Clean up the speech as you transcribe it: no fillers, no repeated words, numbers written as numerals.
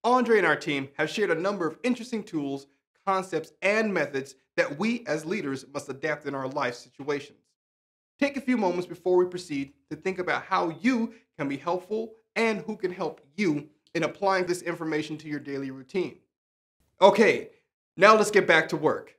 Andre and our team have shared a number of interesting tools, concepts, and methods that we as leaders must adapt in our life situations. Take a few moments before we proceed to think about how you can be helpful and who can help you in applying this information to your daily routine. Okay, now let's get back to work.